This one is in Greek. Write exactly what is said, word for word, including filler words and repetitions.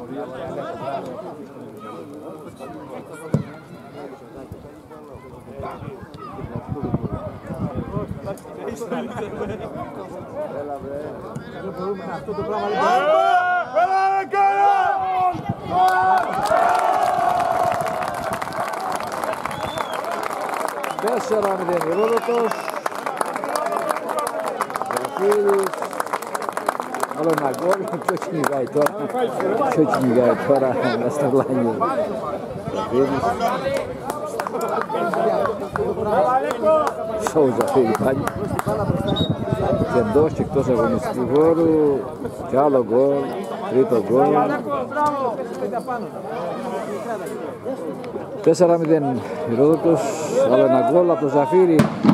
Τέσσερα μηδέν Ηρόδοτος. Βελοφίλης. Άλλο ένα γκολ. Ποιο κυνηγάει τώρα. Ποιο κυνηγάει τώρα να σταυλάνει. Βελοφίλης. Σόουζα φύγει πάλι. Και εντός και εκτός αγωνιστικού χώρου. Και άλλο γκολ. Τρίτο γκολ. Τέσσερα μηδέν Ηρόδοτος. Άλλο ένα γκολ από το Ζαφύρι.